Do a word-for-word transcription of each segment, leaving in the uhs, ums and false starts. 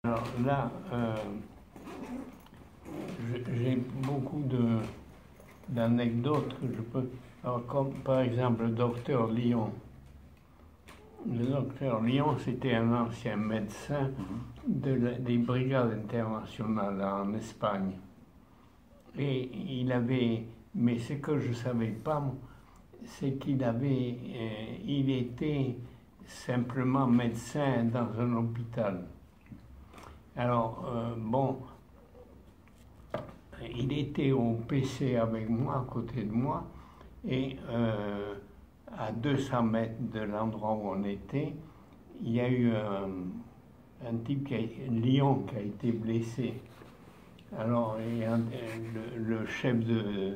Alors là, euh, j'ai beaucoup de, d'anecdotes que je peux... Alors, comme par exemple le docteur Lyon. Le docteur Lyon, c'était un ancien médecin de la, des brigades internationales en Espagne. Et il avait... Mais ce que je ne savais pas, c'est qu'il avait... Euh, il était simplement médecin dans un hôpital. Alors, euh, bon, il était au P C avec moi, à côté de moi, et euh, à deux cents mètres de l'endroit où on était, il y a eu un, un type, qui a, un lion qui a été blessé. Alors, et un, le, le, chef de,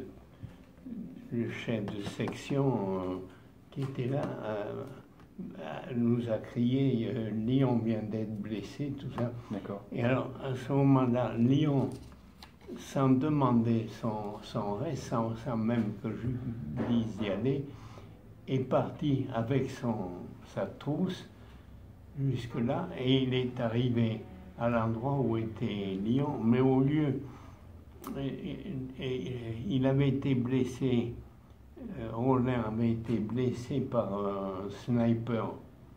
le chef de section euh, qui était là euh, nous a crié euh, « Lyon vient d'être blessé », tout ça. D'accord. Et alors, à ce moment-là, Lyon, sans demander son, son reste, sans, sans même que je lui dise d'y aller, est parti avec son, sa trousse jusque-là, et il est arrivé à l'endroit où était Lyon, mais au lieu, et, et, et, il avait été blessé, euh, Rollin avait été blessé par un sniper.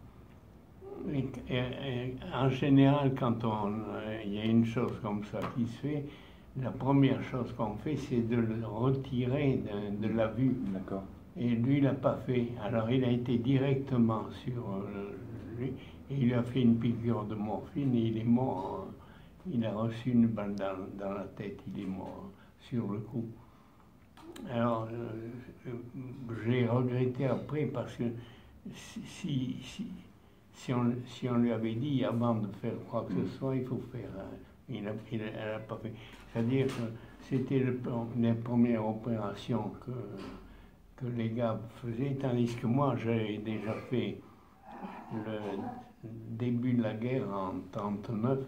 Et, et, et, en général, quand on, il y a une chose comme ça qui se fait, la première chose qu'on fait, c'est de le retirer de, de la vue. D'accord. Et lui, il l'a pas fait. Alors, il a été directement sur euh, lui, et il a fait une piqûre de morphine, et il est mort. Euh, il a reçu une balle dans, dans la tête, il est mort euh, sur le coup. Alors, euh, j'ai regretté après, parce que si, si, si, on, si on lui avait dit avant de faire quoi que ce soit, il faut faire... Euh, il a, il a, elle n'a pas fait. C'est-à-dire que c'était le, les premières opérations que... que les gars faisaient, tandis que moi j'avais déjà fait le début de la guerre en trente-neuf,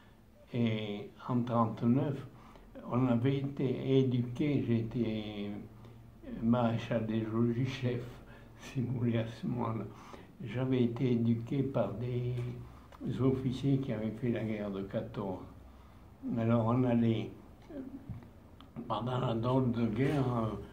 et en trente-neuf on avait été éduqués, j'étais maréchal des logis chef, si vous voulez, à ce moment-là. J'avais été éduqué par des officiers qui avaient fait la guerre de quatorze. Alors on allait, pendant la drôle de guerre,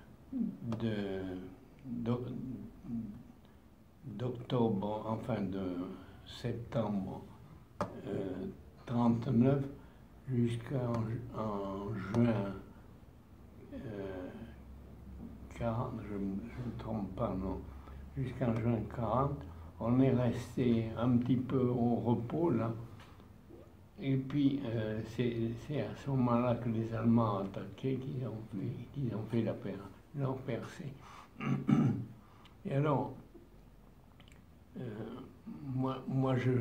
d'octobre, enfin de septembre euh, trente-neuf jusqu'en en juin euh, quarante, je ne me trompe pas, non, jusqu'en juin quarante, on est resté un petit peu au repos là. Et puis, euh, c'est à ce moment-là que les Allemands ont attaqué, qu'ils ont fait, qu'ils ont fait la paix. Leur percée. Et alors, euh, moi, moi je,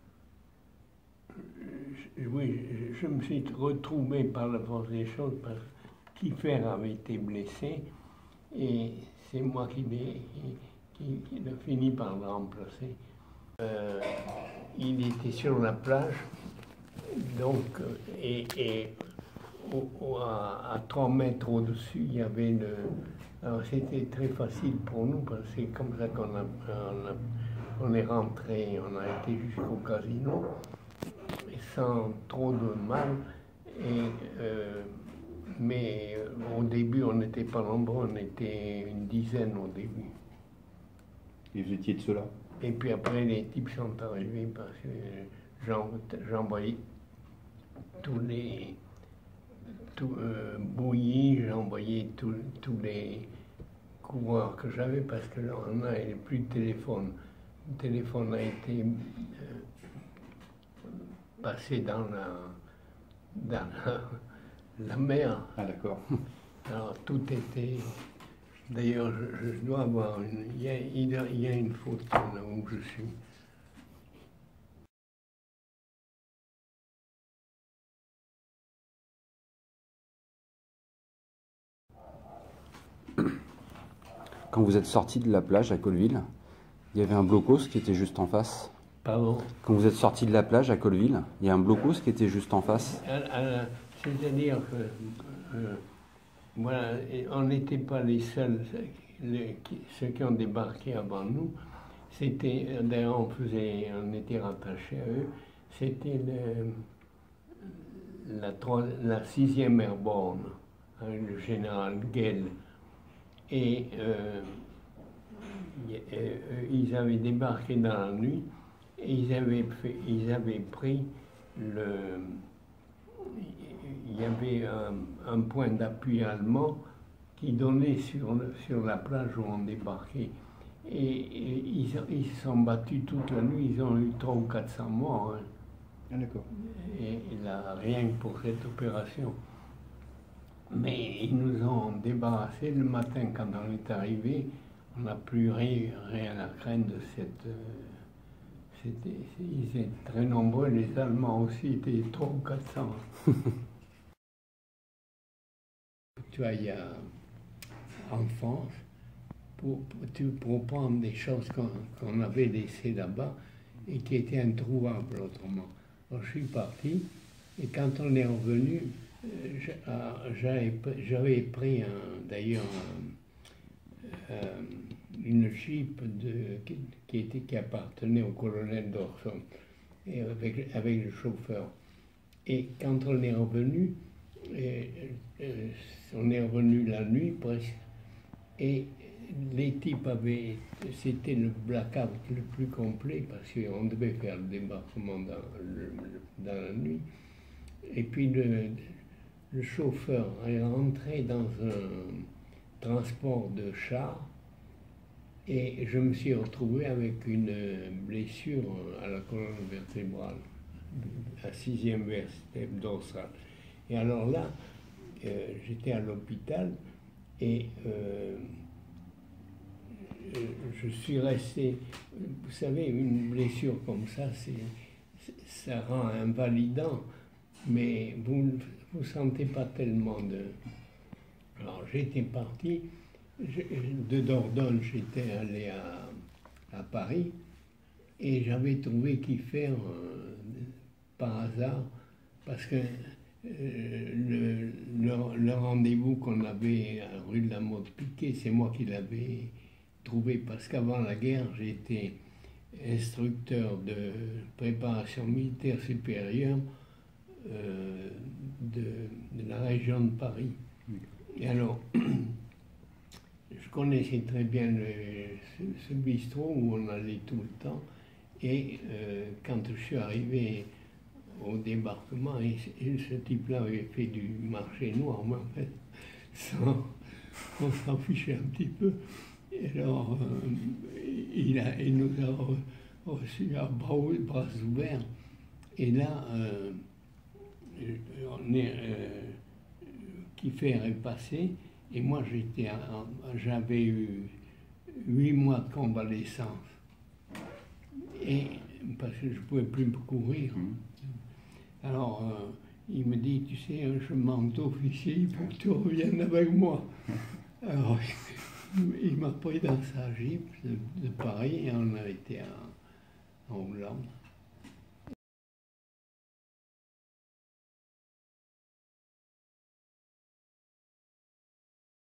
je, oui, je, je me suis retrouvé par la force des choses parce que Kiefer avait été blessé et c'est moi qui l'ai qui, qui fini par le remplacer. Euh, il était sur la plage, donc, et, et Au, au, à, à trois mètres au-dessus, il y avait le... Alors c'était très facile pour nous, parce que c'est comme ça qu'on a, on a, on est rentré, on a été jusqu'au casino, sans trop de mal. Et, euh, mais au début, on n'était pas nombreux, on était une dizaine au début. Et vous étiez de ceux-là? Et puis après, les types sont arrivés, parce que j'envoyais tous les... Tout, euh, bouilli, j'ai envoyé tous les coureurs que j'avais parce que là on n'a plus de téléphone. Le téléphone a été euh, passé dans la, dans la, la mer. Ah d'accord. Alors tout était... D'ailleurs, je, je dois avoir une... Il y a, il y a une photo là où je suis. Quand vous êtes sorti de la plage à Colleville, il y avait un blocos qui était juste en face. Pardon? Quand vous êtes sorti de la plage à Colleville, il y a un blocos qui était juste en face. C'est-à-dire que euh, voilà, on n'était pas les seuls, les, ceux qui ont débarqué avant nous. C'était, d'ailleurs, on faisait, on était rattachés à eux. C'était le la, la sixième airborne, hein, le général Gell. Et euh, euh, ils avaient débarqué dans la nuit et ils avaient, fait, ils avaient pris le... Il y avait un, un point d'appui allemand qui donnait sur, sur la plage où on débarquait. Et, et ils, ils se sont battus toute la nuit, ils ont eu trois ou quatre cents morts. Hein. Ah, d'accord. Et, et là, rien que pour cette opération. Mais ils nous ont débarrassés le matin quand on est arrivé. On n'a plus rien, rien à craindre de cette. Euh, ils étaient très nombreux, les Allemands aussi étaient trois ou quatre cents. Tu vois, il y a en France, pour, pour, pour prendre des choses qu'on qu'on avait laissées là-bas et qui étaient introuvables autrement. Alors, je suis parti et quand on est revenu, j'avais pris d'ailleurs une Jeep de, qui, qui, était, qui appartenait au colonel Dorson et avec, avec le chauffeur. Et quand on est revenu, et, euh, on est revenu la nuit presque, et les types avaient, c'était le blackout le plus complet parce qu'on devait faire le débarquement dans, le, dans la nuit. Et puis le, le chauffeur est rentré dans un transport de char et je me suis retrouvé avec une blessure à la colonne vertébrale, à sixième vertèbre dorsale. Et alors là, euh, j'étais à l'hôpital et euh, je suis resté, vous savez, une blessure comme ça, c'est, ça rend invalidant, mais vous ne vous sentez pas tellement de... Alors j'étais parti, je, de Dordogne, j'étais allé à, à Paris, et j'avais trouvé qu'y faire euh, par hasard, parce que euh, le, le, le rendez-vous qu'on avait à rue de la Motte-Piquet, c'est moi qui l'avais trouvé, parce qu'avant la guerre, j'étais instructeur de préparation militaire supérieure euh, de, de la région de Paris. Et alors, je connaissais très bien le, ce, ce bistrot où on allait tout le temps, et euh, quand je suis arrivé au débarquement, et, et ce type-là avait fait du marché noir, mais en fait, sans, on s'en fichait un petit peu. Et alors, euh, il, a, il nous a reçus à bras, bras ouverts. Et là, euh, on est, euh, Kiefer est passé, et moi j'étais, j'avais eu huit mois de convalescence. Et parce que je ne pouvais plus me courir. Alors, euh, il me dit, tu sais, je manque d'officier, il faut que tu reviennes avec moi. Alors, il m'a pris dans sa Jeep de, de Paris et on a été à, en Hollande.